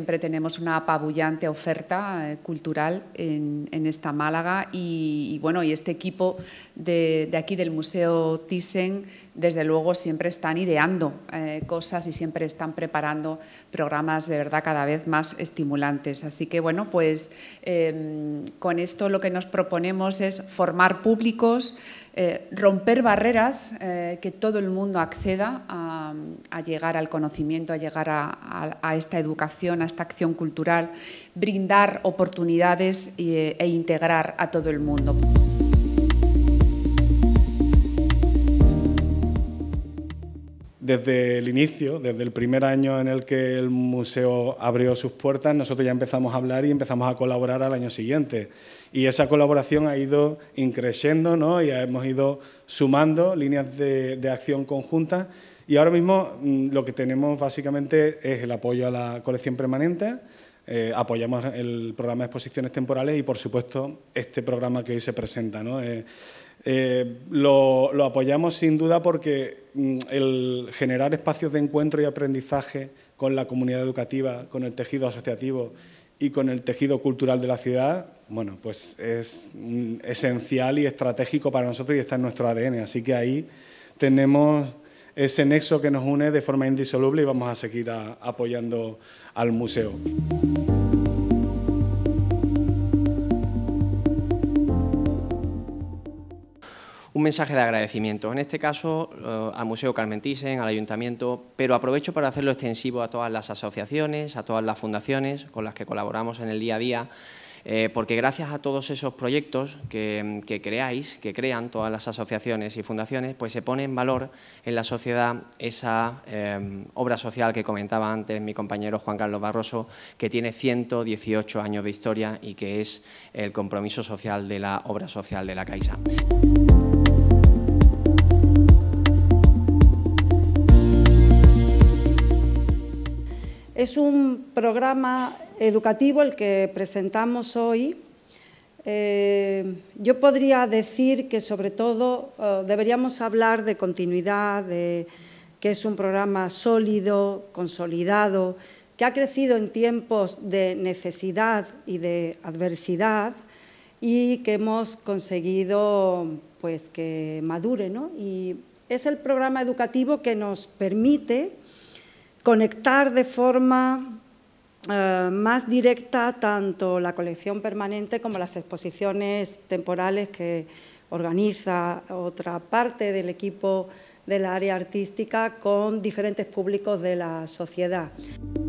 siempre tenemos una apabullante oferta cultural en esta Málaga y bueno, y este equipo de aquí del Museo Thyssen, desde luego siempre están ideando cosas y siempre están preparando programas de verdad cada vez más estimulantes. Así que bueno, pues con esto lo que nos proponemos es formar públicos, romper barreras, que todo el mundo acceda a llegar al conocimiento, a llegar a esta educación, a esta acción cultural, brindar oportunidades e integrar a todo el mundo. Desde el inicio, desde el primer año en el que el museo abrió sus puertas, nosotros ya empezamos a hablar y empezamos a colaborar al año siguiente. Y esa colaboración ha ido increciendo, ¿no? Y hemos ido sumando líneas de acción conjuntas. Y ahora mismo lo que tenemos básicamente es el apoyo a la colección permanente, apoyamos el programa de exposiciones temporales y, por supuesto, este programa que hoy se presenta, ¿no? Lo apoyamos sin duda porque el generar espacios de encuentro y aprendizaje con la comunidad educativa, con el tejido asociativo y con el tejido cultural de la ciudad, bueno, pues es esencial y estratégico para nosotros y está en nuestro ADN. Así que ahí tenemos ese nexo que nos une de forma indisoluble y vamos a seguir apoyando al museo. Un mensaje de agradecimiento, en este caso al Museo Carmen Thyssen, al Ayuntamiento, pero aprovecho para hacerlo extensivo a todas las asociaciones, a todas las fundaciones con las que colaboramos en el día a día, porque gracias a todos esos proyectos que crean todas las asociaciones y fundaciones, pues se pone en valor en la sociedad esa obra social que comentaba antes mi compañero Juan Carlos Barroso, que tiene 118 años de historia y que es el compromiso social de la obra social de la Caixa. Es un programa educativo el que presentamos hoy. Yo podría decir que, sobre todo, deberíamos hablar de continuidad, de que es un programa sólido, consolidado, que ha crecido en tiempos de necesidad y de adversidad y que hemos conseguido pues, que madure, ¿no? Y es el programa educativo que nos permite conectar de forma más directa tanto la colección permanente como las exposiciones temporales que organiza otra parte del equipo del área artística con diferentes públicos de la sociedad.